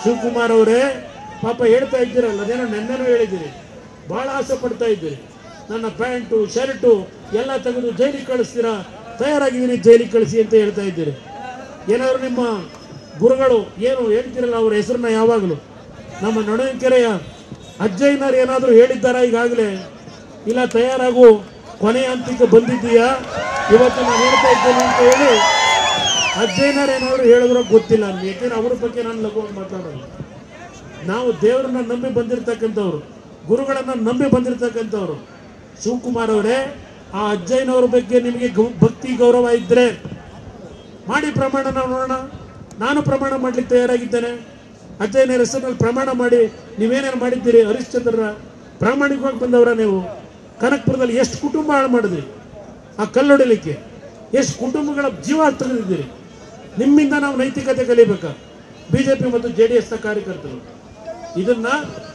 ಶಿವಕುಮಾರ್ ಅವರೇ ಪಾಪ ಹೇಳ್ತಾ ಇದ್ದೀರಲ್ಲ, ಅದೇನೋ ನೆನ್ನೆನೂ ಹೇಳಿದ್ದೀರಿ, ಬಹಳ ಆಸೆ ಪಡ್ತಾ ಇದ್ದೀರಿ. ನನ್ನ ಪ್ಯಾಂಟು ಶರ್ಟು ಎಲ್ಲ ತೆಗೆದು ಜೈಲಿಗೆ ಕಳಿಸ್ತೀರಾ, ತಯಾರಾಗಿದ್ದೀನಿ ಜೈಲಿಗೆ ಕಳಿಸಿ ಅಂತ ಹೇಳ್ತಾ ಇದ್ದೀರಿ. ಏನಾದ್ರು ನಿಮ್ಮ ಗುರುಗಳು ಏನು ಹೇಳ್ತಿರಲ್ಲ ಅವ್ರ ಹೆಸರನ್ನ ಯಾವಾಗಲೂ ನಮ್ಮ ನಡುವೆಕೆರೆಯ ಅಜ್ಜಯ್ಯನವ್ರು ಏನಾದರೂ ಹೇಳಿದ್ದಾರಾ ಈಗಾಗಲೇ? ಇಲ್ಲ ತಯಾರಾಗು ಕೊನೆಯ ಹಂತಕ್ಕೆ ಬಂದಿದ್ದೀಯಾ ಇವತ್ತು ನಾನು ಹೇಳ್ತಾ ಇದ್ದೇನೆ ಅಂತ ಹೇಳಿ ಅಜ್ಜಯ್ಯನವ್ರು ಏನಾದ್ರು ಹೇಳಿದ್ರೋ ಗೊತ್ತಿಲ್ಲ ನನಗೆ. ಯಾಕೆಂದ್ರೆ ಅವ್ರ ಬಗ್ಗೆ ನಾನು ಲಘುವಾಗಿ ಮಾತಾಡೋದು. ನಾವು ದೇವರನ್ನ ನಂಬಿ ಬಂದಿರತಕ್ಕಂಥವ್ರು, ಗುರುಗಳನ್ನ ನಂಬಿ ಬಂದಿರತಕ್ಕಂಥವ್ರು. ಶಿವಕುಮಾರ್ ಅವರೇ, ಆ ಅಜ್ಜಯ್ಯನವ್ರ ಬಗ್ಗೆ ನಿಮಗೆ ಭಕ್ತಿ ಗೌರವ ಇದ್ರೆ ಮಾಡಿ ಪ್ರಮಾಣ ನೋಡೋಣ. ನಾನು ಪ್ರಮಾಣ ಮಾಡ್ಲಿಕ್ಕೆ ತಯಾರಾಗಿದ್ದೇನೆ. ಅಜ್ಜಯ್ಯನವರ ಹೆಸರಿನಲ್ಲಿ ಪ್ರಮಾಣ ಮಾಡಿ ನೀವೇನೇನು ಮಾಡಿದ್ದೀರಿ? ಹರಿಶ್ಚಂದ್ರರ ಪ್ರಾಮಾಣಿಕವಾಗಿ ಬಂದವರ ನೀವು. ಕನಕಪುರದಲ್ಲಿ ಎಷ್ಟು ಕುಟುಂಬ ಹಾಳು ಮಾಡಿದ್ರಿ ಆ ಕಲ್ಲೊಡಿಲಿಕ್ಕೆ, ಎಷ್ಟು ಕುಟುಂಬಗಳ ಜೀವ ತೆಗೆದಿದ್ದೀರಿ. ನಿಮ್ಮಿಂದ ನಾವು ನೈತಿಕತೆ ಕಲಿಬೇಕಾ? ಬಿಜೆಪಿ ಮತ್ತು JDS ನ ಕಾರ್ಯಕರ್ತರು ಇದನ್ನ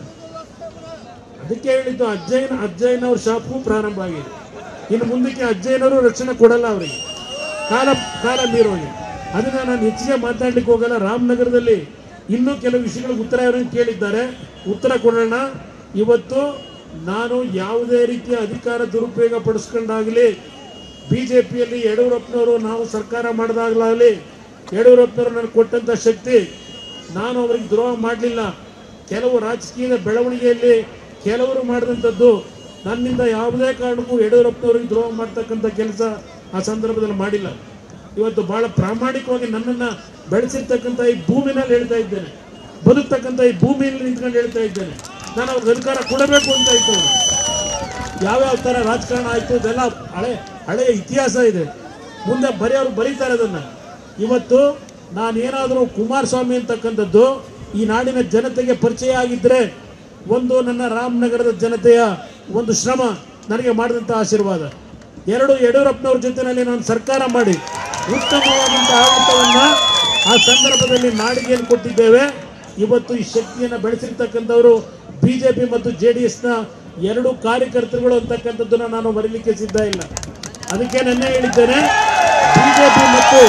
ಅದಕ್ಕೆ ಹೇಳಿದ್ದು. ಅಜ್ಜಯ್ಯನವ್ರ ಶಾಪು ಪ್ರಾರಂಭ ಆಗಿದೆ. ಇನ್ನು ಮುಂದಕ್ಕೆ ಅಜ್ಜಯ್ಯನವರು ರಕ್ಷಣೆ ಕೊಡಲ್ಲ ಅವರಿಗೆ, ಕಾಲ ಮೀರೋಗಿ. ಅದನ್ನ ನಾನು ಹೆಚ್ಚಿಗೆ ಮಾತಾಡ್ಲಿಕ್ಕೆ ಹೋಗಲ್ಲ. ರಾಮನಗರದಲ್ಲಿ ಇನ್ನೂ ಕೆಲವು ವಿಷಯಗಳಿಗೆ ಉತ್ತರ ಅವರನ್ನು ಕೇಳಿದ್ದಾರೆ, ಉತ್ತರ ಕೊಡೋಣ. ಇವತ್ತು ನಾನು ಯಾವುದೇ ರೀತಿಯ ಅಧಿಕಾರ ದುರುಪಯೋಗ ಪಡಿಸ್ಕೊಂಡಾಗಲಿ, ಬಿಜೆಪಿಯಲ್ಲಿ ಯಡಿಯೂರಪ್ಪನವರು ನಾವು ಸರ್ಕಾರ ಮಾಡಿದಾಗಲಾಗಲಿ, ಯಡಿಯೂರಪ್ಪನವರು ನನಗೆ ಕೊಟ್ಟಂತ ಶಕ್ತಿ, ನಾನು ಅವರಿಗೆ ದ್ರೋಹ ಮಾಡಲಿಲ್ಲ. ಕೆಲವು ರಾಜಕೀಯದ ಬೆಳವಣಿಗೆಯಲ್ಲಿ ಕೆಲವರು ಮಾಡಿದಂಥದ್ದು, ನನ್ನಿಂದ ಯಾವುದೇ ಕಾರಣಕ್ಕೂ ಯಡಿಯೂರಪ್ಪನವರಿಗೆ ದ್ರೋಹ ಮಾಡ್ತಕ್ಕಂಥ ಕೆಲಸ ಆ ಸಂದರ್ಭದಲ್ಲಿ ಮಾಡಿಲ್ಲ. ಇವತ್ತು ಬಹಳ ಪ್ರಾಮಾಣಿಕವಾಗಿ ನನ್ನನ್ನು ಬೆಳೆಸಿರ್ತಕ್ಕಂಥ ಈ ಭೂಮಿನಲ್ಲಿ ಹೇಳ್ತಾ ಇದ್ದೇನೆ, ಬದುಕ್ತಕ್ಕಂಥ ಈ ಭೂಮಿಯಲ್ಲಿ ನಿಂತ್ಕೊಂಡು ಹೇಳ್ತಾ ಇದ್ದೇನೆ, ನಾನು ಅವ್ರಿಗೆ ಅಧಿಕಾರ ಕೊಡಬೇಕು ಅಂತ ಇತ್ತು. ಯಾವ್ಯಾವ ಥರ ರಾಜಕಾರಣ ಆಯಿತು ಇದೆಲ್ಲ ಹಳೆಯ ಇತಿಹಾಸ ಇದೆ. ಮುಂದೆ ಬರೆಯೋರು ಬರೀತಾರೆ ಅದನ್ನು. ಇವತ್ತು ನಾನೇನಾದರೂ ಕುಮಾರಸ್ವಾಮಿ ಅಂತಕ್ಕಂಥದ್ದು ಈ ನಾಡಿನ ಜನತೆಗೆ ಪರಿಚಯ ಆಗಿದ್ದರೆ, ಒಂದು ನನ್ನ ರಾಮನಗರದ ಜನತೆಯ ಒಂದು ಶ್ರಮ ನನಗೆ ಮಾಡಿದಂಥ ಆಶೀರ್ವಾದ, ಎರಡು ಯಡಿಯೂರಪ್ಪನವ್ರ ಜೊತೆಯಲ್ಲಿ ನಾನು ಸರ್ಕಾರ ಮಾಡಿ ಉತ್ತಮವಾದಂಥ ಆಡಳಿತವನ್ನು ಆ ಸಂದರ್ಭದಲ್ಲಿ ನಾಡಿಗೆ ಕೊಟ್ಟಿದ್ದೇವೆ. ಇವತ್ತು ಈ ಶಕ್ತಿಯನ್ನು ಬೆಳೆಸಿರ್ತಕ್ಕಂಥವರು ಬಿಜೆಪಿ ಮತ್ತು JDS ನ ಎರಡು ಕಾರ್ಯಕರ್ತರುಗಳು ಅಂತಕ್ಕಂಥದ್ದನ್ನು ನಾನು ಬರೀಲಿಕ್ಕೆ ಸಿದ್ಧ ಇಲ್ಲ. ಅದಕ್ಕೆ ನೆನ್ನೆ ಹೇಳಿದ್ದೇನೆ, ಬಿಜೆಪಿ ಮತ್ತು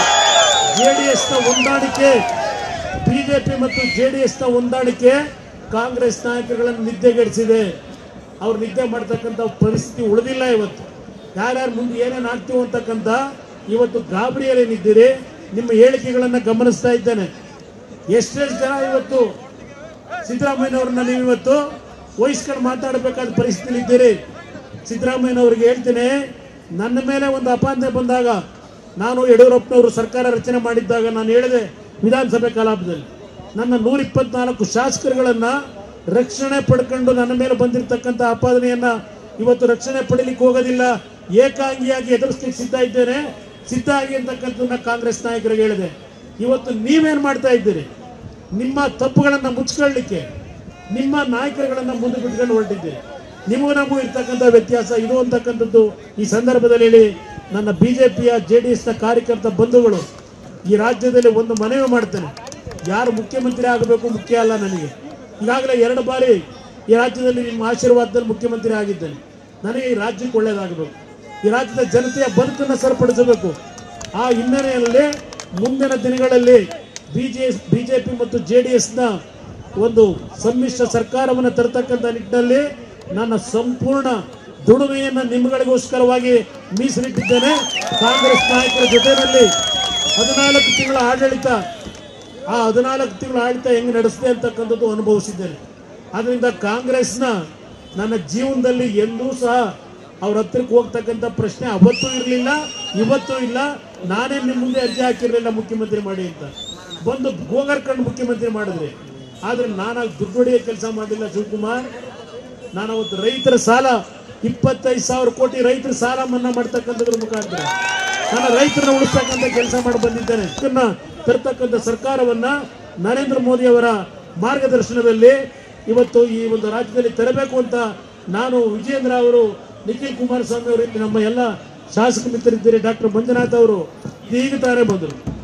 JDS ನ ಹೊಂದಾಣಿಕೆ, ಬಿಜೆಪಿ ಮತ್ತು JDS ನ ಹೊಂದಾಣಿಕೆ ಕಾಂಗ್ರೆಸ್ ನಾಯಕರುಗಳನ್ನು ನಿದ್ದೆಗೆಡಿಸಿದೆ. ಅವ್ರು ನಿದ್ದೆ ಮಾಡ್ತಕ್ಕಂಥ ಪರಿಸ್ಥಿತಿ ಉಳಿದಿಲ್ಲ. ಇವತ್ತು ಯಾರ್ಯಾರು ಮುಂದೆ ಏನೇನು ಆಗ್ತೀವಿ ಅಂತಕ್ಕಂಥ ಇವತ್ತು ಗಾಬರಿಯಲ್ಲಿ ನಿದ್ದೀರಿ. ನಿಮ್ಮ ಹೇಳಿಕೆಗಳನ್ನು ಗಮನಿಸ್ತಾ ಇದ್ದೇನೆ. ಎಷ್ಟೆಷ್ಟು ಜನ ಇವತ್ತು ಸಿದ್ದರಾಮಯ್ಯನವ್ರನ್ನ ನೀವು ಇವತ್ತು ವಹಿಸ್ಕೊಂಡು ಮಾತಾಡಬೇಕಾದ ಪರಿಸ್ಥಿತಿ ಇದ್ದೀರಿ. ಸಿದ್ದರಾಮಯ್ಯನವ್ರಿಗೆ ಹೇಳ್ತೀನಿ, ನನ್ನ ಮೇಲೆ ಒಂದು ಅಪಾಂತರ ಬಂದಾಗ, ನಾನು ಯಡಿಯೂರಪ್ಪನವರು ಸರ್ಕಾರ ರಚನೆ ಮಾಡಿದ್ದಾಗ ನಾನು ಹೇಳಿದೆ ವಿಧಾನಸಭೆ ಕಲಾಪದಲ್ಲಿ, ನನ್ನ 124 ಶಾಸಕರುಗಳನ್ನು ರಕ್ಷಣೆ ಪಡ್ಕೊಂಡು ನನ್ನ ಮೇಲೆ ಬಂದಿರತಕ್ಕಂಥ ಆಪಾದನೆಯನ್ನ ಇವತ್ತು ರಕ್ಷಣೆ ಪಡಲಿಕ್ಕೆ ಹೋಗೋದಿಲ್ಲ, ಏಕಾಂಗಿಯಾಗಿ ಎದುರಿಸಲಿಕ್ಕೆ ಸಿದ್ಧ ಇದ್ದೇನೆ, ಸಿದ್ಧ ಆಗಿ ಅಂತಕ್ಕಂಥದ್ದನ್ನ ಕಾಂಗ್ರೆಸ್ ನಾಯಕರಿಗೆ ಹೇಳಿದೆ. ಇವತ್ತು ನೀವೇನು ಮಾಡ್ತಾ ಇದ್ದೀರಿ? ನಿಮ್ಮ ತಪ್ಪುಗಳನ್ನು ಮುಚ್ಕೊಳ್ಳಿಕ್ಕೆ ನಿಮ್ಮ ನಾಯಕರುಗಳನ್ನು ಮುಂದೆ ಬಿಟ್ಕೊಂಡು ಹೊರಟಿದ್ದೀರಿ. ನಿಮಗೂ ನಮಗೂ ಇರ್ತಕ್ಕಂಥ ವ್ಯತ್ಯಾಸ ಇದು ಅಂತಕ್ಕಂಥದ್ದು ಈ ಸಂದರ್ಭದಲ್ಲಿ ಹೇಳಿ, ನನ್ನ ಬಿಜೆಪಿಯ JDS ನ ಕಾರ್ಯಕರ್ತ ಬಂಧುಗಳು, ಈ ರಾಜ್ಯದಲ್ಲಿ ಒಂದು ಮನವಿ ಮಾಡ್ತೇನೆ. ಯಾರು ಮುಖ್ಯಮಂತ್ರಿ ಆಗಬೇಕು ಮುಖ್ಯ ಅಲ್ಲ ನನಗೆ. ಈಗಾಗಲೇ 2 ಬಾರಿ ಈ ರಾಜ್ಯದಲ್ಲಿ ನಿಮ್ಮ ಆಶೀರ್ವಾದದಲ್ಲಿ ಮುಖ್ಯಮಂತ್ರಿ ಆಗಿದ್ದೇನೆ. ನನಗೆ ಈ ರಾಜ್ಯಕ್ಕೆ ಒಳ್ಳೆಯದಾಗಬೇಕು, ಈ ರಾಜ್ಯದ ಜನತೆಯ ಬದುಕನ್ನು ಸರಿಪಡಿಸಬೇಕು. ಆ ಹಿನ್ನೆಲೆಯಲ್ಲಿ ಮುಂದಿನ ದಿನಗಳಲ್ಲಿ ಬಿಜೆಪಿ ಮತ್ತು JDS ನ ಒಂದು ಸಮ್ಮಿಶ್ರ ಸರ್ಕಾರವನ್ನು ತರತಕ್ಕಂಥ ನಿಟ್ಟಿನಲ್ಲಿ ನನ್ನ ಸಂಪೂರ್ಣ ದುಡಿಮೆಯನ್ನು ನಿಮ್ಮಗಳಿಗೋಸ್ಕರವಾಗಿ ಮೀಸಲಿಟ್ಟಿದ್ದೇನೆ. ಕಾಂಗ್ರೆಸ್ ನಾಯಕರ ಜೊತೆಯಲ್ಲಿ 14 ತಿಂಗಳ ಆಡಳಿತ, ಆ 14 ತಿಂಗಳ ಆಡಳಿತ ಹೆಂಗೆ ನಡೆಸಿದೆ ಅಂತಕ್ಕಂಥದ್ದು ಅನುಭವಿಸಿದ್ದೇನೆ. ಅದರಿಂದ ಕಾಂಗ್ರೆಸ್ನ ನನ್ನ ಜೀವನದಲ್ಲಿ ಎಂದೂ ಸಹ ಅವ್ರ ಹತ್ರಕ್ಕೆ ಹೋಗ್ತಕ್ಕಂಥ ಪ್ರಶ್ನೆ ಅವತ್ತೂ ಇರಲಿಲ್ಲ, ಇವತ್ತೂ ಇಲ್ಲ. ನಾನೇ ನಿಮ್ಮ ಮುಂದೆ ಅರ್ಜಿ ಹಾಕಿರಲಿಲ್ಲ ಮುಖ್ಯಮಂತ್ರಿ ಮಾಡಿ ಅಂತ, ಬಂದು ಗೋಗರ್ಕೊಂಡು ಮುಖ್ಯಮಂತ್ರಿ ಮಾಡಿದ್ರಿ. ಆದರೆ ನಾನಾಗಿ ದುಡ್ಡು ಹೊಡೆಯೋ ಕೆಲಸ ಮಾಡಲಿಲ್ಲ ಶಿವಕುಮಾರ್. ನಾನು ಅವತ್ತು ರೈತರ ಸಾಲ 25,000 ಕೋಟಿ ರೈತರ ಸಾಲ ಮನ್ನಾ ಮಾಡ್ತಕ್ಕಂಥದ್ರ ಮುಖಾಂತರ ನಾನು ರೈತರನ್ನ ಉಳಿಸ್ತಕ್ಕಂಥ ಕೆಲಸ ಮಾಡಿ ಬಂದಿದ್ದೇನೆ. ಇದನ್ನ ತರ್ತಕ್ಕಂಥ ಸರ್ಕಾರವನ್ನ ನರೇಂದ್ರ ಮೋದಿ ಅವರ ಮಾರ್ಗದರ್ಶನದಲ್ಲಿ ಇವತ್ತು ಈ ಒಂದು ರಾಜ್ಯದಲ್ಲಿ ತರಬೇಕು ಅಂತ ನಾನು, ವಿಜೇಂದ್ರ ಅವರು, ನಿಖಿಲ್ ಕುಮಾರಸ್ವಾಮಿ ಅವರು, ನಮ್ಮ ಎಲ್ಲ ಶಾಸಕ ಮಿತ್ರರಿದ್ದೀರಿ, ಡಾಕ್ಟರ್ ಮಂಜುನಾಥ್ ಅವರು ಈಗ ತಾನೇ ಬಂದರು.